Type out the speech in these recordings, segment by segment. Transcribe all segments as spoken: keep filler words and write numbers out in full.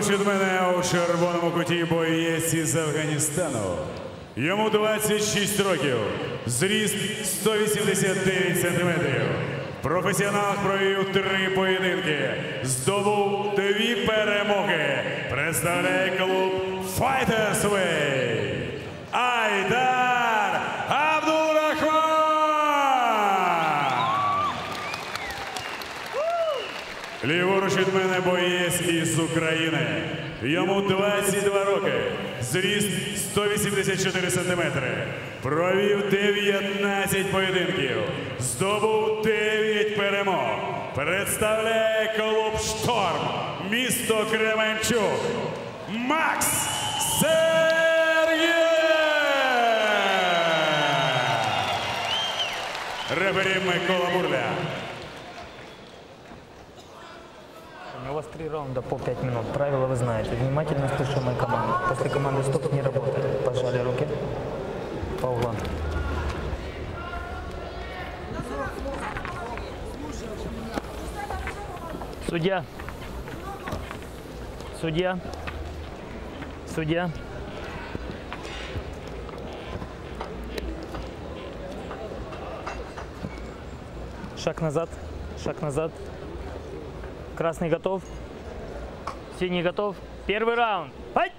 Ліворуч від мене у червоному куті боєць із Афганістану. Йому двадцять шість років, зріст сто вісімдесят дев'ять сантиметрів. В професіоналах провів три поєдинки, здобув дві перемоги. Представляє клуб Fighters Way. Айдар Абдулрахман! Ліворуч від мене боєць із України. Йому двадцять два роки, зріст сто вісімдесят чотири сантиметри. Провів дев'ятнадцять поєдинків, здобув дев'ять перемог. Представляє клуб «Шторм», місто Кременчук. Макс Сергієв! Рефері Микола Бурля. У вас три раунда по пять минут. Правила вы знаете. Внимательно слушаем мою команду. После команды стоп не работает. Пожали руки по углам. Судья. Судья. Судья. Шаг назад. Шаг назад. Красный готов. Синий готов. Первый раунд. Файт!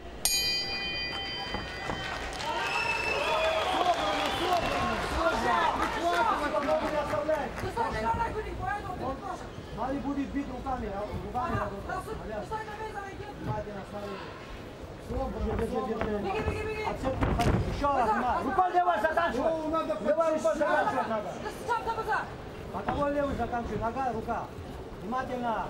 Мали будет бить руками, руками. Еще раз, рука левая заканчивай. Левая рука заканчивать надо. Боковой левый заканчивай. Нога, рука. Внимательно.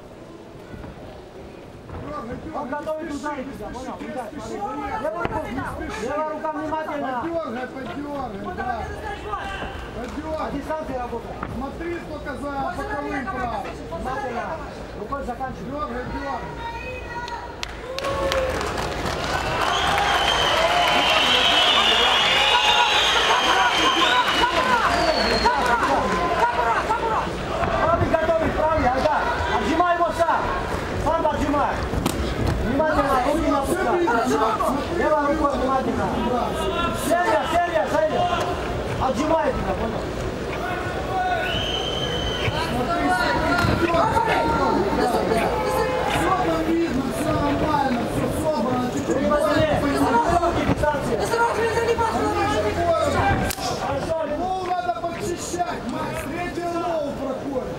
Он готовит ударить тебя, понял? Удар, смотри. Левая рука, левая рука внимательно. Подергай, подергай, да. Подергай. А дистанции работает. Смотри только за боковым правым. Внимательно. Рукой заканчивай. Дергай, дергай. Правый готовый, правый, Айдар. Отжимай его сам. Сам отжимай. Внимательно, руки напускай. Левой рукой внимательно. Серия, серия, серия. Отжимай тебя, понял? Все там видно, все нормально, все собрано. Чуть-чуть Быстрее. Руки, дистанция. Хорошо, лоу надо подчищать, Макс. Третий лоу проходит.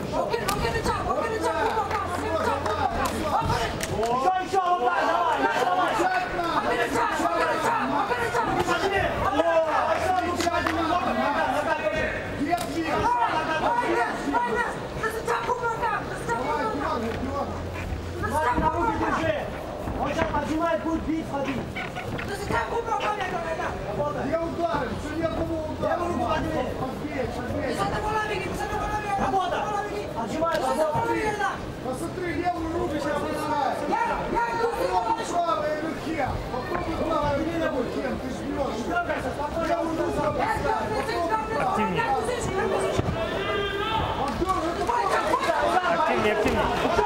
Еще, еще, вот так, давай, давай. Чать надо. Нет, нет. Давай, дергай, дергай. На руки держи. Он сейчас отжимает, будет бить, ходи. Я ударил, все нет его удара. Левую руку подними. Подбей, подбей. Работа. Отжимай, работа. Посмотри, левую руку сейчас бросай. Попробуй правой руке. Попробуй правой руке. Ты жмешь. Дергайся, спокойно. Левую руку бросай. Попробуй правой. Активнее, активнее.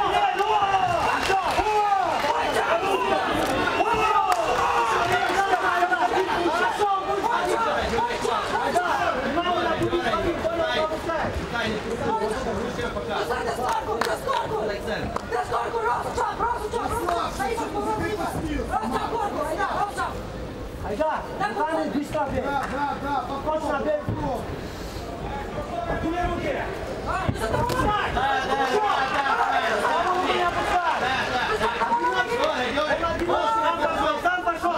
Айдар, руками быстро бей. Да, да, да. Точно бей. Откуда руки? Опускай. Руки не опускай. Сам пошел, сам пошел.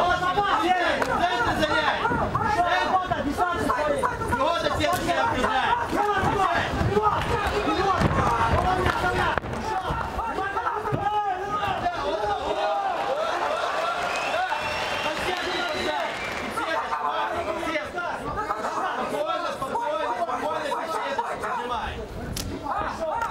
Еще работа, дистанция стоит. Хорошо.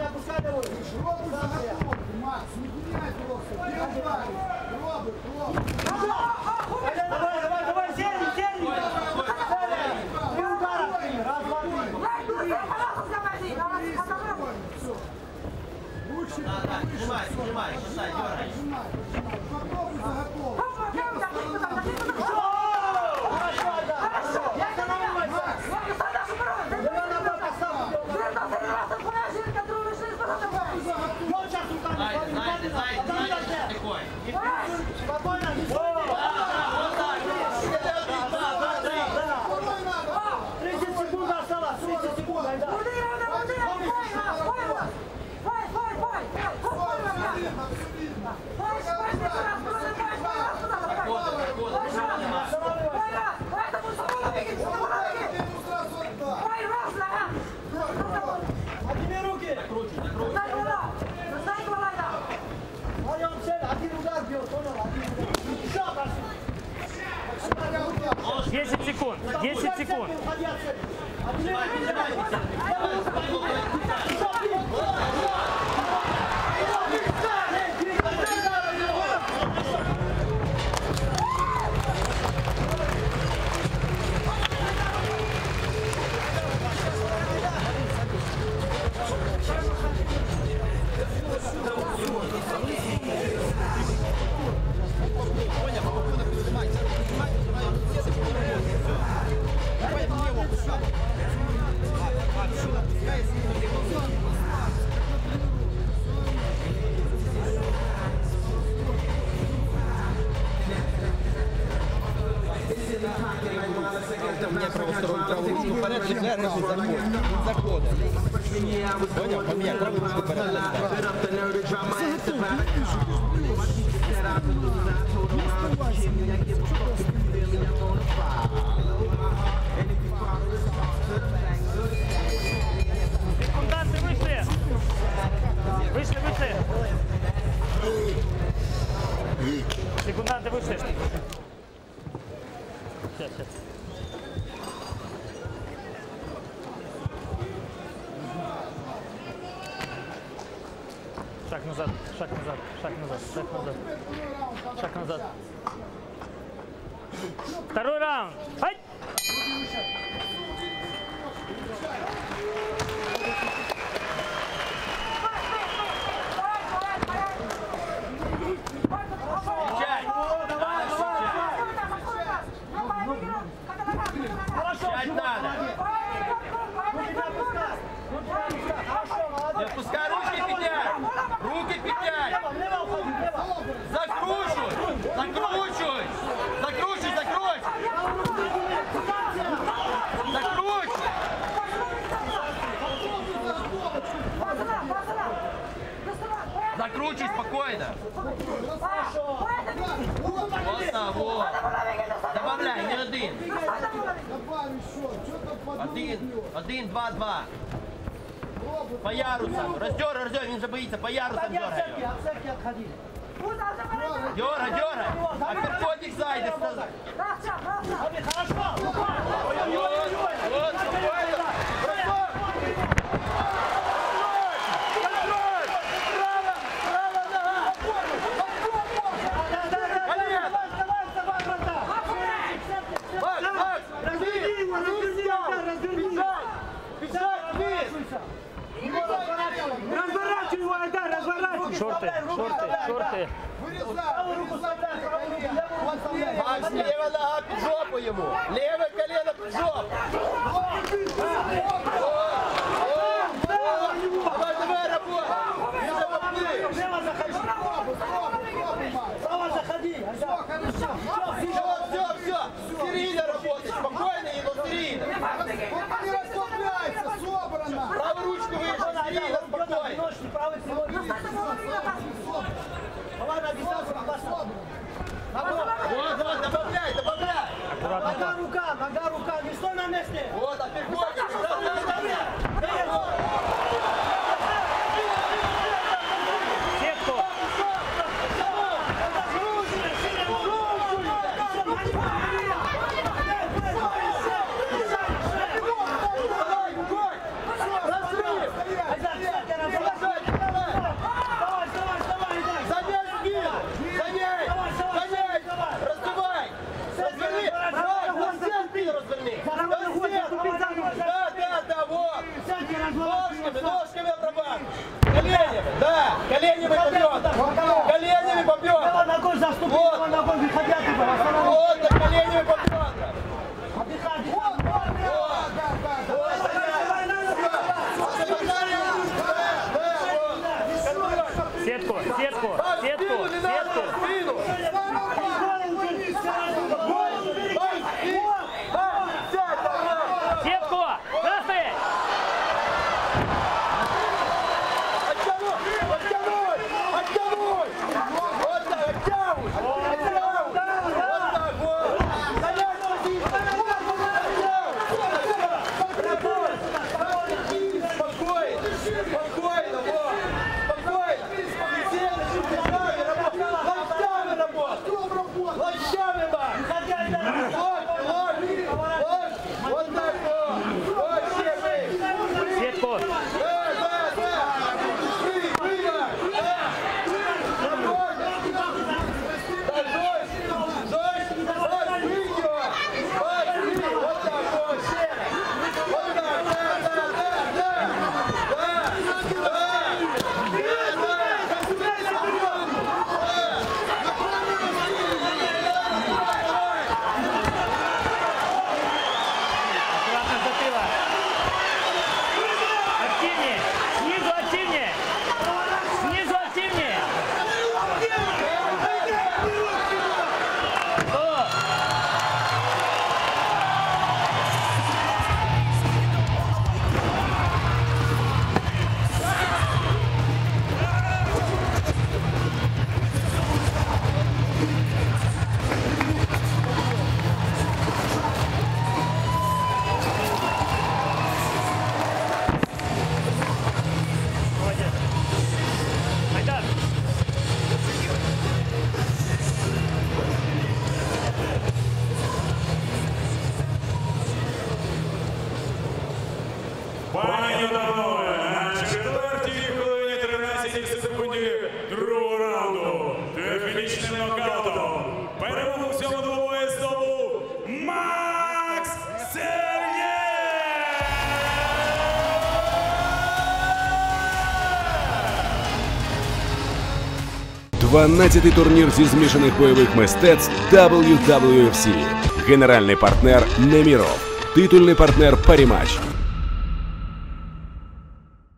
опускай его. Робот заготовки, Макс, не меняй просто. Где ударить? Робот, робот. Давай, давай, давай, сильный, сильный. Три удара. Раз, два, три. Все. Лучше, Нажимай, нажимай, считай, дергай. попробуй заготовку. Хорошо, да. Я останавливайся. Давай на бок поставь. Вот сейчас руками. Зайди, зайди, зайди, зайди, такой. Спокойно. тридцать секунд осталось. тридцать секунд, Айдар. Подними руки. Понял, цель. Один удар бьет, понял? Один удар. Еще раз. десять секунд, десять секунд. Уходи от цели. Подними руки. Мне правостороннюю правую ручку вперед, і вже режуть заход. Заходить. Поняв? Поміняй праву ручку вперед. Секунданты вышли! Вышли, вышли! Секунданты вышли! Сейчас, сейчас. Шаг назад, шаг назад, шаг назад, шаг назад. Шаг назад. Второй раунд. Ай! Кричать надо. Не отпускай, руки петлять. Руки петлять. Закручивай. Закручивай. Закручивай, закручивай. Закручивай. Закручивай спокойно. Вот так, вот. Добавляй, не один. Добавь еще. Что там подумал? Один, один, два, два. По ярусам. Раздергай, раздергай, він вже боїться, по ярусам Отходи от дергай цепки, його. от цепки отходи. Дергай, дергай. А переходник зайде. Смотри, хорошо. Вот, вот, спокойно. Бросок. Колено. Макс, Макс, Разверни его, разверни его, разверни. бежать, вниз. Разворачивай его, Айдар, разворачивай. Шорты, шорты, шорты. Вырезай, вырезай, правую руку, левую подставляй. Макс, лева нога під жопу йому. Леве колено під жопу. Давай, давай, работай. Він же поплив. Лево заходи. Право заходи. Айдар. Хорошо. Все, все, все. Серийно работай. Спокойно, но серийно. Вот не расслабляйся, собрано. Правую ручку выше, серийно, спокойно. Ножки, правый крыло. Давай на дистанцию, пошел. Вот, вот, добавляй, добавляй. Нога, рука, нога, рука. Не стой на месте. Вот, а переходник. сетку, сетку, сетку, сетку. Сетку! Красный! Сетку! Аккуратно затылок. Активнее! Снизу активнее! Снизу активнее! О! Молодец. Айдар! Пані та панове, на четвертій хвилині тринадцятій секунді другого раунду технічним нокаутом перемогу в цьому двобої здобув Макс Сергєєв! дванадцятий турнір зі змішаних бойових мистецтв дабл ю дабл ю еф сі. Генеральний партнер Неміров. Титульний партнер Паріматч.